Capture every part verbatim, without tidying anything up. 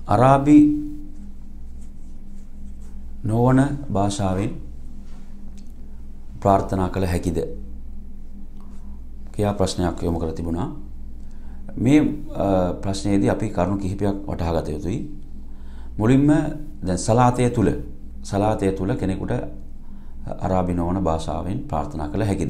අරාබි නොවන භාෂාවෙන් ප්‍රාර්ථනා කළ හැකිද කියා ප්‍රශ්නයක් යොමු කර තිබුණා. මේ ප්‍රශ්නයේදී අපි කරුණු කිහිපයක් වටහා ගත යුතුයි. මුලින්ම දැන් සලාතය තුල සලාතය තුල කෙනෙකුට අරාබි නොවන භාෂාවෙන් ප්‍රාර්ථනා කළ හැකිද?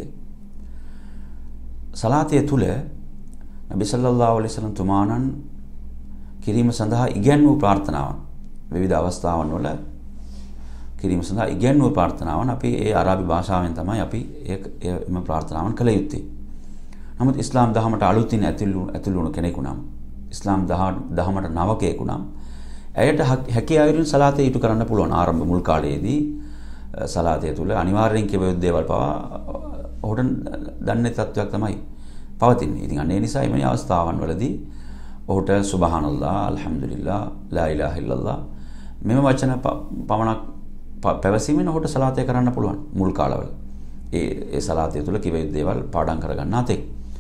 සලාතය තුල නබි සල්ලල්ලාහු අලයිහි වසල්ලම් තුමාණන් කිරීම සඳහා ඉගැන්වූ ප්‍රාර්ථනාවන් විවිධ අවස්ථාවන් වල කිරීම සඳහා ඉගැන්වූ ප්‍රාර්ථනාවන් අපි ඒ අරාබි භාෂාවෙන් තමයි අපි එම ප්‍රාර්ථනාවන් කළ යුත්තේ. නමුත් ඉස්ලාම් දහමට අලුතින් ඇතුළු ඇතුළු වුණු කෙනෙකු නම් ඉස්ලාම් දහමට නවකයෙකු නම් ඇයට හැකියාවෙන් සලාතය ඉටු කරන්න පුළුවන්. ආරම්භ මුල් කාලයේදී සලාතය තුල අනිවාර්යෙන් කියව යුතු දේවල් පවා ඔහුට දන්නේ තත්වයක් තමයි පවතින්නේ. ඉතින් අන්න ඒ නිසා මේ අවස්ථාවන් වලදී ඔහුට සුබ්හානල්ලාහ්, අල්හම්දුලිල්ලාහ්, ලා ඉලාහා ඉල්ලල්ලාහ් මෙම වචන පමණක් පැවසීමෙන් ඔහුට සලාතය කරන්න පුළුවන් මුල් කාලවල. ඒ ඒ සලාතය තුල කිව යුතු දේවල් පාඩම් කරගන්න අතේ.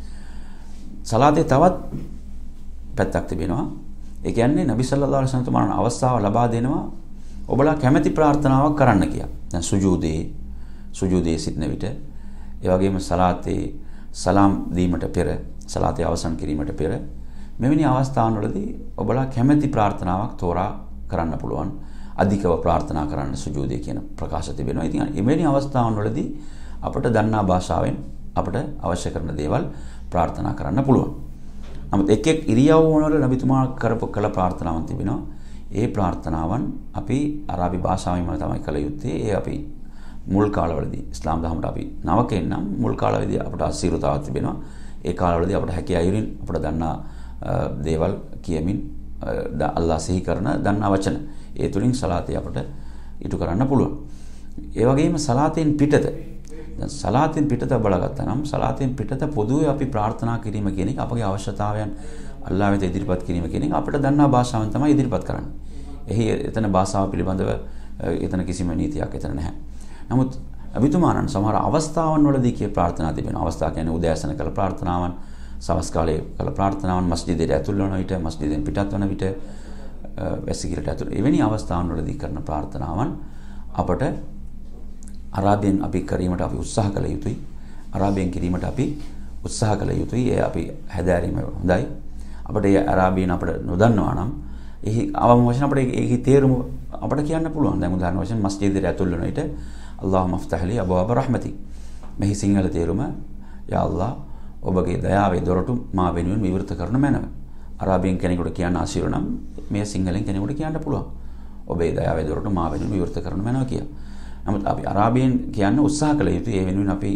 සලාතේ තවත් පැත්තක් තිබෙනවා. ඒ කියන්නේ නබි සල්ලල්ලාහු අලයිහි වසල්ලම් තුමාණන් අවස්ථාව ලබා දෙනවා ඔබලා කැමැති ප්‍රාර්ථනාවක් කරන්න කියලා. දැන් සුජූදේ සුජූදේ සිටින විට ඒ වගේම සලාතේ සලාම් දීමට පෙර සලාතේ අවසන් කිරීමට පෙර මෙවැනි අවස්ථාවන් වලදී ඔබලා කැමැති ප්‍රාර්ථනාවක් තෝරා කරන්න පුළුවන්. අධිකව ප්‍රාර්ථනා කරන්න සුජූදේ කියන ප්‍රකාශ තිබෙනවා. ඉතින් එවැනි අවස්ථාවන් වලදී අපට දන්නා භාෂාවෙන් අපට අවශ්‍ය කරන දේවල් ප්‍රාර්ථනා කරන්න පුළුවන්. නමුත් එක් එක් ඉරියව්වන වල නබිතුමා කරපු කළ ප්‍රාර්ථනාවන් තිබෙනවා. ඒ ප්‍රාර්ථනාවන් අපි අරාබි භාෂාවෙන්ම තමයි කළ යුත්තේ. ඒ අපි මුල් කාලවලදී ඉස්ලාම් දහමට අපි නවකෙන් නම් මුල් කාලවලදී අපට අසීරුතාවක් තිබෙනවා. ඒ කාලවලදී අපට හැකියාවලින් අපට දන්නා දේවල් කියමින් අල්ලාහ් සිහි කරන දන්නා වචන ඒ තුලින් සලාතය අපට ඉටු කරන්න පුළුවන්. ඒ වගේම සලාතෙන් පිටත දැන් සලාතෙන් පිටත බලගත්තා නම් සලාතෙන් පිටත පොදුවේ අපි ප්‍රාර්ථනා කිරීම කියන එක අපගේ අවශ්‍යතාවයන් අල්ලාහ් වෙත ඉදිරිපත් කිරීම කියන එක අපිට දන්නා භාෂාවෙන් තමයි ඉදිරිපත් කරන්නේ. එහි එතන භාෂාව පිළිබඳව එතන කිසිම නීතියක් එතන නැහැ. නමුත් අභිතුමානන් සමහර අවස්ථාවන් වලදී කිය ප්‍රාර්ථනා තිබෙනවා. අවස්ථා කියන්නේ උදෑසන කළ ප්‍රාර්ථනාවන්, සවස් කාලයේ කළ ප්‍රාර්ථනාවන්, මස්ජිදයට ඇතුල් වන විට, මස්ජිදෙන් පිටත් වන විට, වැසිකිළියට ඇතුල් එවැනි අවස්ථාවන් වලදී කරන ප්‍රාර්ථනාවන් අපට අරාබියෙන් අපි කිරීමට අපි උත්සාහ කළ යුතුයි. අරාබියෙන් කිරීමට අපි උත්සාහ කළ යුතුයි. ඒ අපි හැදෑරීම හොඳයි. අපිට ඒ අරාබියෙන් අපිට නොදන්නවා නම් එහි අවම වශයෙන් අපිට ඒකේ තේරුම අපිට කියන්න පුළුවන්. දැන් උදාහරණ වශයෙන් මස්ජිදයට ඇතුල් වෙන විට අල්ලාහුම්මා ෆ්තහ් ලී අබ්වාබ රහ්මති. මෙහි සිංහල තේරුම යා අල්ලාහ් ඔබගේ දයාවේ දොරටු මා වෙනුවෙන් විවෘත කරනු මැනව. අරාබියෙන් කෙනෙකුට කියන්න අසීරු නම් මේ සිංහලෙන් කෙනෙකුට කියන්න පුළුවන්. ඔබේ දයාවේ දොරටු මා වෙනුවෙන් විවෘත කරනු මැනව කියලා. නමුත් අපි අරාබියෙන් කියන්න උත්සාහ කළ යුතුයි. ඒ වෙනුවෙන් අපි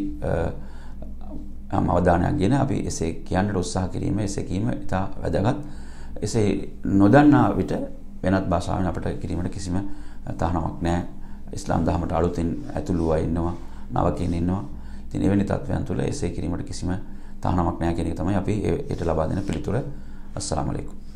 අවධානයක් ගෙන අපි එසේ කියන්නට උත්සාහ කිරීම එසේ කීම ඉතා වැදගත්. එසේ නොදන්නා විට වෙනත් භාෂාවෙන් අපට කිරීමට කිසිම තහනමක් නැහැ. ඉස්ලාම් දහමට අලුතින් ඇතුළු අය ඉන්නවා, නවකීන් ඉන්නවා. ඉතින් එවැනි තත්ත්වයන් තුළ එසේ කිරීමට කිසිම තහනමක් නැහැ කියන එක තමයි අපි ඒට ලබා දෙන පිළිතුර. අස්සලාමු අලයිකුම්.